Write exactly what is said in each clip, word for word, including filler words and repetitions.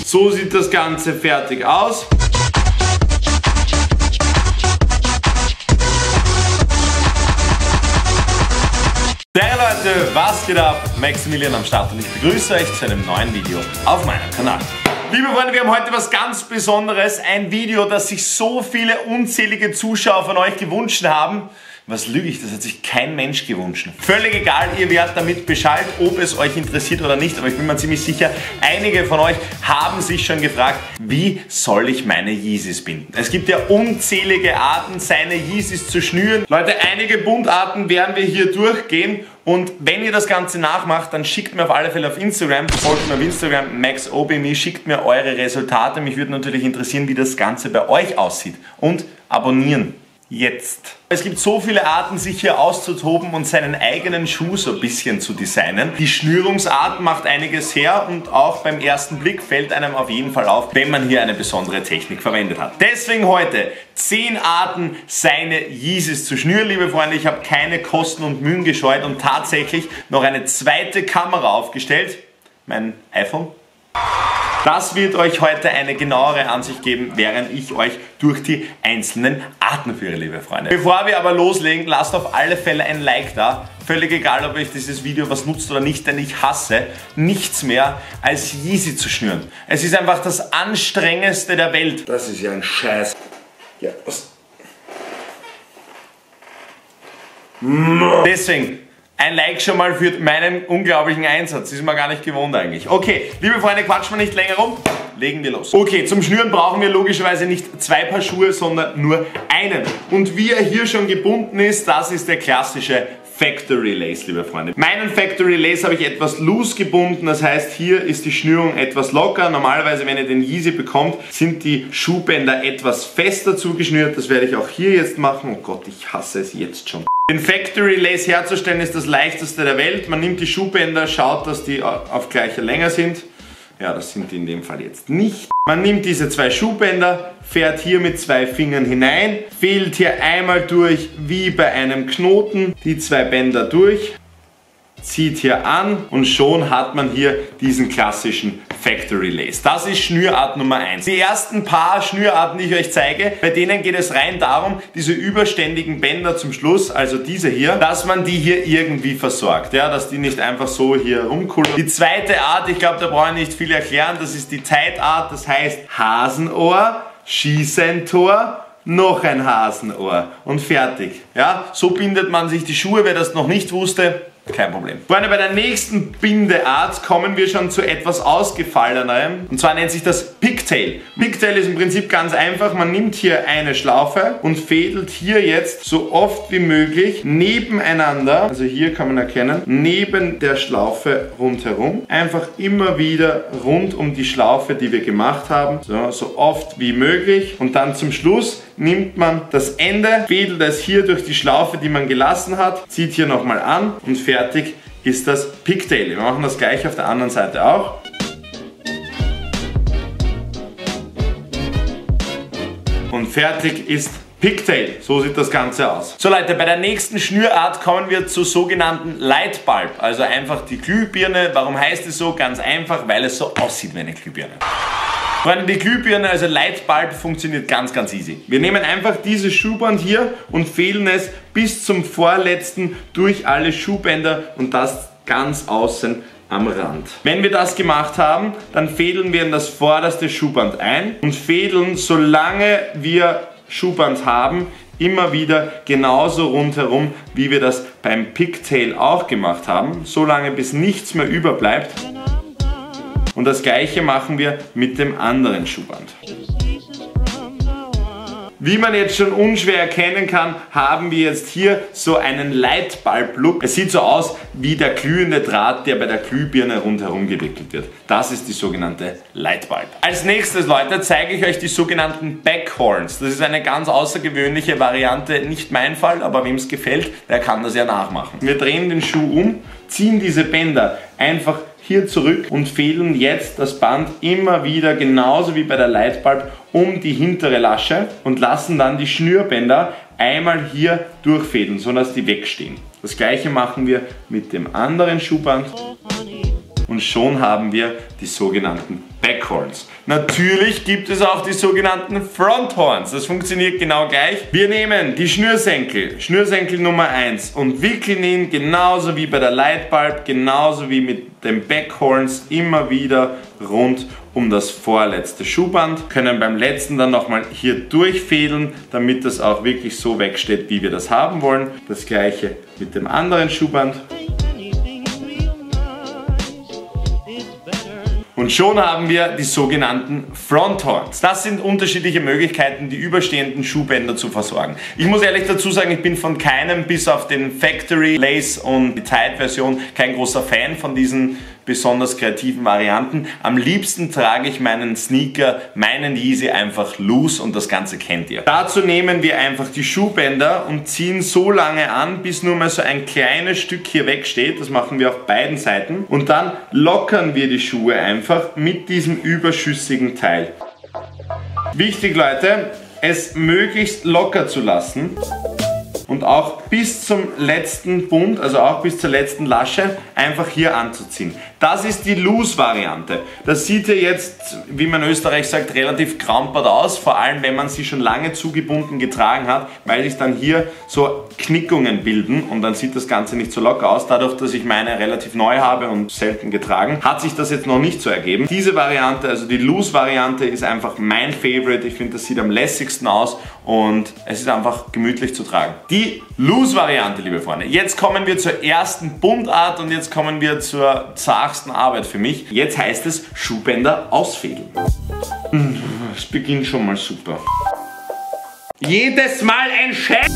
So sieht das Ganze fertig aus. Hey Leute, was geht ab? Maximilian am Start und ich begrüße euch zu einem neuen Video auf meinem Kanal. Liebe Freunde, wir haben heute was ganz Besonderes, ein Video, das sich so viele unzählige Zuschauer von euch gewünscht haben. Was lüge ich, das hat sich kein Mensch gewünscht. Völlig egal, ihr werdet damit Bescheid, ob es euch interessiert oder nicht, aber ich bin mir ziemlich sicher, einige von euch haben sich schon gefragt, wie soll ich meine Yeezys binden? Es gibt ja unzählige Arten, seine Yeezys zu schnüren. Leute, einige Bundarten werden wir hier durchgehen. Und wenn ihr das Ganze nachmacht, dann schickt mir auf alle Fälle auf Instagram, folgt mir auf Instagram, maxobme, schickt mir eure Resultate. Mich würde natürlich interessieren, wie das Ganze bei euch aussieht. Und abonnieren. Jetzt. Es gibt so viele Arten, sich hier auszutoben und seinen eigenen Schuh so ein bisschen zu designen. Die Schnürungsart macht einiges her und auch beim ersten Blick fällt einem auf jeden Fall auf, wenn man hier eine besondere Technik verwendet hat. Deswegen heute zehn Arten, seine Yeezys zu schnüren, liebe Freunde. Ich habe keine Kosten und Mühen gescheut und tatsächlich noch eine zweite Kamera aufgestellt. Mein iPhone. Das wird euch heute eine genauere Ansicht geben, während ich euch durch die einzelnen Arten führe, liebe Freunde. Bevor wir aber loslegen, lasst auf alle Fälle ein Like da. Völlig egal, ob euch dieses Video was nutzt oder nicht, denn ich hasse nichts mehr, als Yeezy zu schnüren. Es ist einfach das Anstrengendste der Welt. Das ist ja ein Scheiß. Ja, was? Deswegen ein Like schon mal für meinen unglaublichen Einsatz. Das ist mir gar nicht gewohnt eigentlich. Okay, liebe Freunde, quatschen wir nicht länger rum. Legen wir los. Okay, zum Schnüren brauchen wir logischerweise nicht zwei Paar Schuhe, sondern nur einen. Und wie er hier schon gebunden ist, das ist der klassische Factory Lace, liebe Freunde. Meinen Factory Lace habe ich etwas loose gebunden, das heißt, hier ist die Schnürung etwas locker. Normalerweise, wenn ihr den Yeezy bekommt, sind die Schuhbänder etwas fester zugeschnürt. Das werde ich auch hier jetzt machen. Oh Gott, ich hasse es jetzt schon. Den Factory Lace herzustellen ist das leichteste der Welt. Man nimmt die Schuhbänder, schaut, dass die auf gleicher Länge sind. Ja, das sind die in dem Fall jetzt nicht. Man nimmt diese zwei Schuhbänder, fährt hier mit zwei Fingern hinein, fädelt hier einmal durch wie bei einem Knoten die zwei Bänder durch, zieht hier an und schon hat man hier diesen klassischen Factory Lace. Das ist Schnürart Nummer eins. Die ersten paar Schnürarten, die ich euch zeige, bei denen geht es rein darum, diese überständigen Bänder zum Schluss, also diese hier, dass man die hier irgendwie versorgt, ja, dass die nicht einfach so hier rumkullern. Die zweite Art, ich glaube, da brauche ich nicht viel erklären, das ist die Tight-Art, das heißt Hasenohr, Schießentor, noch ein Hasenohr und fertig. Ja, so bindet man sich die Schuhe, wer das noch nicht wusste. Kein Problem. Freunde, bei der nächsten Bindeart kommen wir schon zu etwas ausgefallenerem. Und zwar nennt sich das Pigtail. Pigtail ist im Prinzip ganz einfach. Man nimmt hier eine Schlaufe und fädelt hier jetzt so oft wie möglich nebeneinander, also hier kann man erkennen, neben der Schlaufe rundherum. Einfach immer wieder rund um die Schlaufe, die wir gemacht haben. So, so oft wie möglich. Und dann zum Schluss nimmt man das Ende, fädelt es hier durch die Schlaufe, die man gelassen hat, zieht hier nochmal an und fertig ist das Pigtail. Wir machen das gleich auf der anderen Seite auch. Und fertig ist Pigtail. So sieht das Ganze aus. So Leute, bei der nächsten Schnürart kommen wir zur sogenannten Light Bulb. Also einfach die Glühbirne. Warum heißt es so? Ganz einfach, weil es so aussieht wie eine Glühbirne. Freunde, die Glühbirne, also Light Bulb, funktioniert ganz, ganz easy. Wir nehmen einfach dieses Schuhband hier und fädeln es bis zum vorletzten durch alle Schuhbänder und das ganz außen am Rand. Wenn wir das gemacht haben, dann fädeln wir in das vorderste Schuhband ein und fädeln, solange wir Schuhband haben, immer wieder genauso rundherum, wie wir das beim Pigtail auch gemacht haben, solange bis nichts mehr überbleibt. Und das gleiche machen wir mit dem anderen Schuhband. Wie man jetzt schon unschwer erkennen kann, haben wir jetzt hier so einen Light Bulb Look. Es sieht so aus wie der glühende Draht, der bei der Glühbirne rundherum gewickelt wird. Das ist die sogenannte Light Bulb. Als nächstes, Leute, zeige ich euch die sogenannten Backhorns. Das ist eine ganz außergewöhnliche Variante. Nicht mein Fall, aber wem es gefällt, der kann das ja nachmachen. Wir drehen den Schuh um, ziehen diese Bänder einfach hier zurück und fädeln jetzt das Band immer wieder, genauso wie bei der Light Bulb, um die hintere Lasche und lassen dann die Schnürbänder einmal hier durchfädeln, sodass die wegstehen. Das gleiche machen wir mit dem anderen Schuhband und schon haben wir die sogenannten Backhorns. Natürlich gibt es auch die sogenannten Fronthorns. Das funktioniert genau gleich. Wir nehmen die Schnürsenkel, Schnürsenkel Nummer eins und wickeln ihn genauso wie bei der Lightbulb, genauso wie mit den Backhorns immer wieder rund um das vorletzte Schuhband. Können beim letzten dann nochmal hier durchfädeln, damit das auch wirklich so wegsteht, wie wir das haben wollen. Das gleiche mit dem anderen Schuhband. Und schon haben wir die sogenannten Fronthorns. Das sind unterschiedliche Möglichkeiten, die überstehenden Schuhbänder zu versorgen. Ich muss ehrlich dazu sagen, ich bin von keinem, bis auf den Factory Lace und die Tide-Version, kein großer Fan von diesen besonders kreativen Varianten. Am liebsten trage ich meinen Sneaker, meinen Yeezy einfach loose und das Ganze kennt ihr. Dazu nehmen wir einfach die Schuhbänder und ziehen so lange an, bis nur mal so ein kleines Stück hier wegsteht. Das machen wir auf beiden Seiten. Und dann lockern wir die Schuhe einfach mit diesem überschüssigen Teil. Wichtig, Leute, es möglichst locker zu lassen. Und auch bis zum letzten Bund, also auch bis zur letzten Lasche, einfach hier anzuziehen. Das ist die Loose-Variante. Das sieht ja jetzt, wie man in Österreich sagt, relativ krampert aus, vor allem wenn man sie schon lange zugebunden getragen hat, weil sich dann hier so Knickungen bilden und dann sieht das Ganze nicht so locker aus. Dadurch, dass ich meine relativ neu habe und selten getragen, hat sich das jetzt noch nicht so ergeben. Diese Variante, also die Loose-Variante, ist einfach mein Favorite. Ich finde, das sieht am lässigsten aus und es ist einfach gemütlich zu tragen. Die Loose-Variante, liebe Freunde. Jetzt kommen wir zur ersten Bundart und jetzt kommen wir zur zartesten Arbeit für mich. Jetzt heißt es Schuhbänder ausfädeln. Es beginnt schon mal super. Jedes Mal ein Scheiß.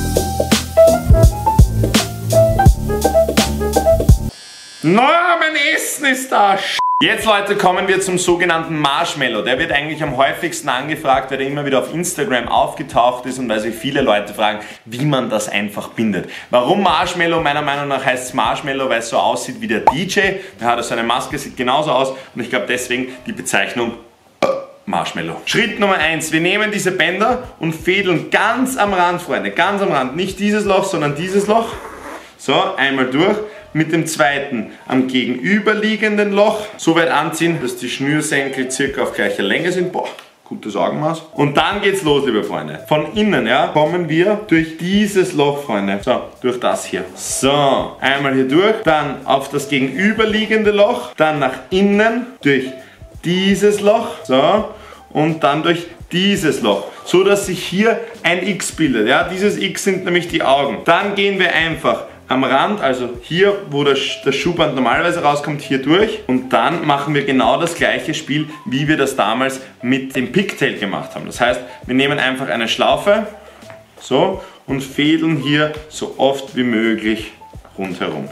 Na, mein Essen ist da. Jetzt, Leute, kommen wir zum sogenannten Marshmallow. Der wird eigentlich am häufigsten angefragt, weil er immer wieder auf Instagram aufgetaucht ist und weil sich viele Leute fragen, wie man das einfach bindet. Warum Marshmallow? Meiner Meinung nach heißt es Marshmallow, weil es so aussieht wie der D J. Der hat so eine Maske, sieht genauso aus und ich glaube deswegen die Bezeichnung Marshmallow. Schritt Nummer eins. Wir nehmen diese Bänder und fädeln ganz am Rand, Freunde, ganz am Rand. Nicht dieses Loch, sondern dieses Loch. So, einmal durch. Mit dem zweiten am gegenüberliegenden Loch so weit anziehen, dass die Schnürsenkel circa auf gleicher Länge sind. Boah, gutes Augenmaß. Und dann geht's los, liebe Freunde. Von innen, ja, kommen wir durch dieses Loch, Freunde. So, durch das hier. So, einmal hier durch, dann auf das gegenüberliegende Loch, dann nach innen durch dieses Loch, so, und dann durch dieses Loch, so dass sich hier ein X bildet. Ja, dieses X sind nämlich die Augen. Dann gehen wir einfach am Rand, also hier, wo das Schuhband normalerweise rauskommt, hier durch. Und dann machen wir genau das gleiche Spiel, wie wir das damals mit dem Pigtail gemacht haben. Das heißt, wir nehmen einfach eine Schlaufe, so, und fädeln hier so oft wie möglich rundherum.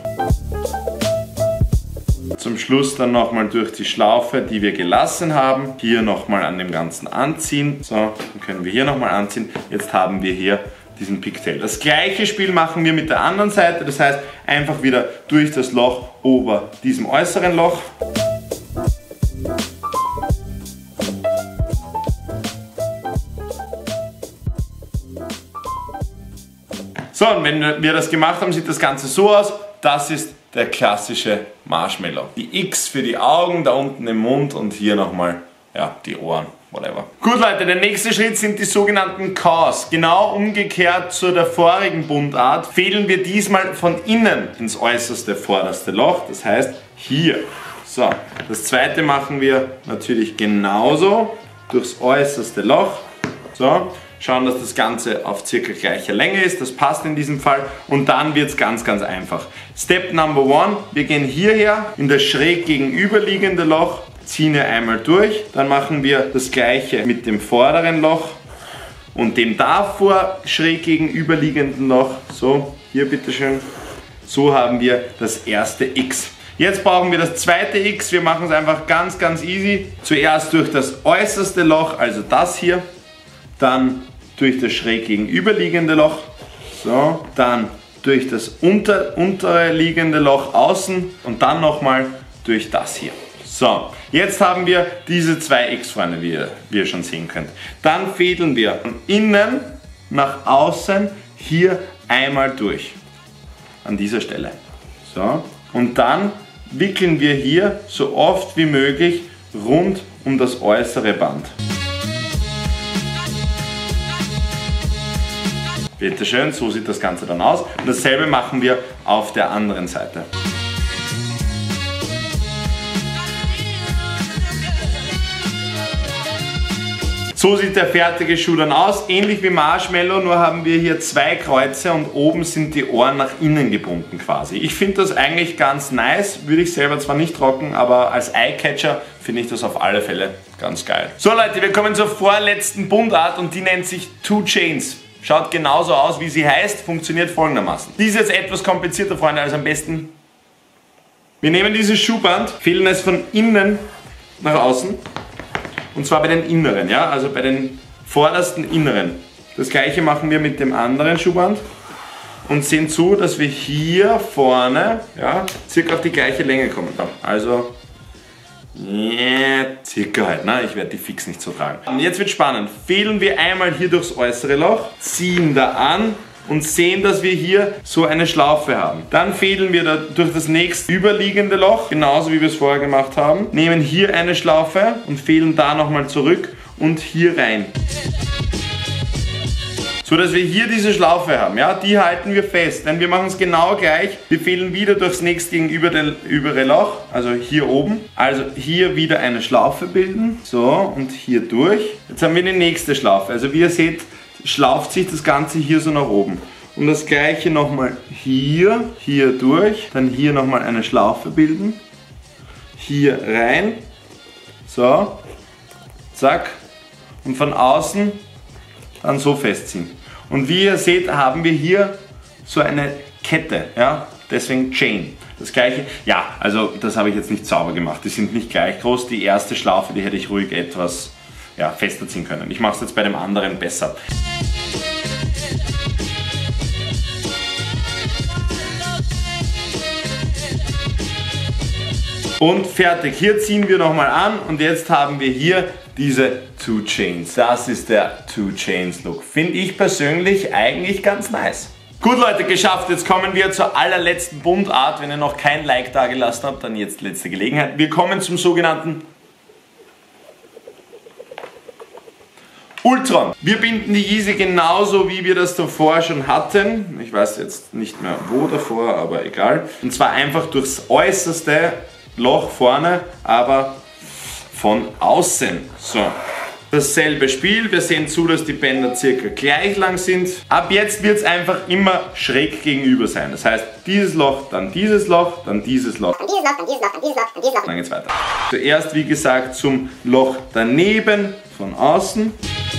Zum Schluss dann nochmal durch die Schlaufe, die wir gelassen haben, hier nochmal an dem Ganzen anziehen. So, dann können wir hier nochmal anziehen. Jetzt haben wir hier diesen Pigtail. Das gleiche Spiel machen wir mit der anderen Seite, das heißt einfach wieder durch das Loch ober diesem äußeren Loch. So, und wenn wir das gemacht haben, sieht das Ganze so aus. Das ist der klassische Marshmallow. Die X für die Augen, da unten im Mund und hier nochmal, ja, die Ohren. Whatever. Gut, Leute, der nächste Schritt sind die sogenannten Caws. Genau umgekehrt zu der vorigen Bundart fädeln wir diesmal von innen ins äußerste vorderste Loch, das heißt hier. So, das zweite machen wir natürlich genauso durchs äußerste Loch. So, schauen, dass das Ganze auf circa gleicher Länge ist, das passt in diesem Fall und dann wird es ganz, ganz einfach. Step Number One, wir gehen hierher in das schräg gegenüberliegende Loch, ziehen wir einmal durch, dann machen wir das gleiche mit dem vorderen Loch und dem davor schräg gegenüberliegenden Loch. So, hier bitteschön. So haben wir das erste X. Jetzt brauchen wir das zweite X. Wir machen es einfach ganz, ganz easy. Zuerst durch das äußerste Loch, also das hier, dann durch das schräg gegenüberliegende Loch, so, dann durch das unter, untere liegende Loch außen und dann nochmal durch das hier. So, jetzt haben wir diese zwei X, Freunde, wie ihr, wie ihr schon sehen könnt. Dann fädeln wir von innen nach außen hier einmal durch. An dieser Stelle. So, und dann wickeln wir hier so oft wie möglich rund um das äußere Band. Bitte schön, so sieht das Ganze dann aus. Und dasselbe machen wir auf der anderen Seite. So sieht der fertige Schuh dann aus, ähnlich wie Marshmallow, nur haben wir hier zwei Kreuze und oben sind die Ohren nach innen gebunden quasi. Ich finde das eigentlich ganz nice, würde ich selber zwar nicht rocken, aber als Eyecatcher finde ich das auf alle Fälle ganz geil. So Leute, wir kommen zur vorletzten Bundart und die nennt sich Two Chains. Schaut genauso aus, wie sie heißt, funktioniert folgendermaßen. Die ist jetzt etwas komplizierter, Freunde, also am besten. Wir nehmen dieses Schuhband, fädeln es von innen nach außen. Und zwar bei den inneren, ja, also bei den vordersten inneren. Das gleiche machen wir mit dem anderen Schuhband und sehen zu, dass wir hier vorne, ja, circa auf die gleiche Länge kommen. Also, yeah, circa halt, ne? Ich werde die fix nicht so tragen. Und jetzt wird spannend. Fädeln wir einmal hier durchs äußere Loch, ziehen da an und sehen, dass wir hier so eine Schlaufe haben. Dann fädeln wir da durch das nächst überliegende Loch, genauso wie wir es vorher gemacht haben. Nehmen hier eine Schlaufe und fädeln da nochmal zurück und hier rein. So dass wir hier diese Schlaufe haben, ja, die halten wir fest, denn wir machen es genau gleich. Wir fädeln wieder durchs nächst gegenübere Loch, also hier oben. Also hier wieder eine Schlaufe bilden, so, und hier durch. Jetzt haben wir die nächste Schlaufe, also wie ihr seht, schlauft sich das Ganze hier so nach oben. Und das gleiche nochmal hier, hier durch, dann hier nochmal eine Schlaufe bilden, hier rein, so, zack, und von außen dann so festziehen. Und wie ihr seht, haben wir hier so eine Kette, ja, deswegen Chain. Das gleiche, ja, also das habe ich jetzt nicht sauber gemacht, die sind nicht gleich groß. Die erste Schlaufe, die hätte ich ruhig etwas, ja, fester ziehen können. Ich mache es jetzt bei dem anderen besser. Und fertig, hier ziehen wir nochmal an und jetzt haben wir hier diese Two Chains. Das ist der Two Chains Look. Finde ich persönlich eigentlich ganz nice. Gut Leute, geschafft. Jetzt kommen wir zur allerletzten Bundart. Wenn ihr noch kein Like da gelassen habt, dann jetzt letzte Gelegenheit. Wir kommen zum sogenannten Ultron. Wir binden die Yeezy genauso, wie wir das davor schon hatten. Ich weiß jetzt nicht mehr wo davor, aber egal. Und zwar einfach durchs äußerste Loch vorne, aber von außen. So. Dasselbe Spiel. Wir sehen zu, dass die Bänder circa gleich lang sind. Ab jetzt wird es einfach immer schräg gegenüber sein. Das heißt, dieses Loch, dann dieses Loch, dann dieses Loch. Dann dieses Loch, dann dieses Loch, dann dieses Loch, dann dieses Loch. Dann geht's weiter. Zuerst, wie gesagt, zum Loch daneben, von außen.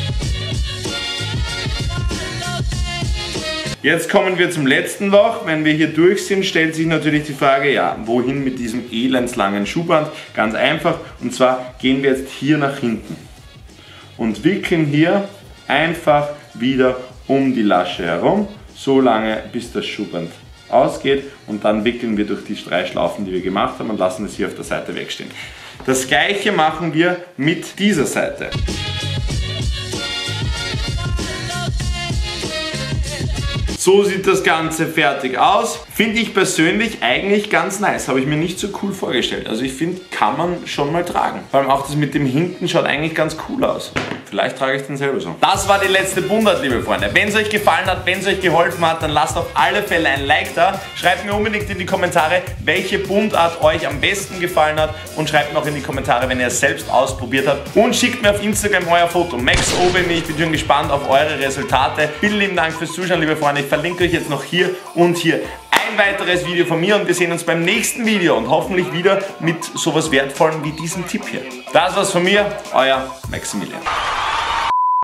Jetzt kommen wir zum letzten Loch. Wenn wir hier durch sind, stellt sich natürlich die Frage, ja, wohin mit diesem elendslangen Schuhband? Ganz einfach, und zwar gehen wir jetzt hier nach hinten und wickeln hier einfach wieder um die Lasche herum, so lange bis das Schuhband ausgeht, und dann wickeln wir durch die drei Schlaufen, die wir gemacht haben, und lassen es hier auf der Seite wegstehen. Das gleiche machen wir mit dieser Seite. So sieht das Ganze fertig aus. Finde ich persönlich eigentlich ganz nice. Habe ich mir nicht so cool vorgestellt. Also ich finde, kann man schon mal tragen. Vor allem auch das mit dem Hinten schaut eigentlich ganz cool aus. Vielleicht trage ich den selber so. Das war die letzte Bundart, liebe Freunde. Wenn es euch gefallen hat, wenn es euch geholfen hat, dann lasst auf alle Fälle ein Like da. Schreibt mir unbedingt in die Kommentare, welche Bundart euch am besten gefallen hat. Und schreibt mir auch in die Kommentare, wenn ihr es selbst ausprobiert habt. Und schickt mir auf Instagram euer Foto. Max Obemi, ich bin schon gespannt auf eure Resultate. Vielen lieben Dank fürs Zuschauen, liebe Freunde. Ich verlinke euch jetzt noch hier und hier ein weiteres Video von mir und wir sehen uns beim nächsten Video und hoffentlich wieder mit sowas Wertvollem wie diesem Tipp hier. Das war's von mir, euer Maximilian.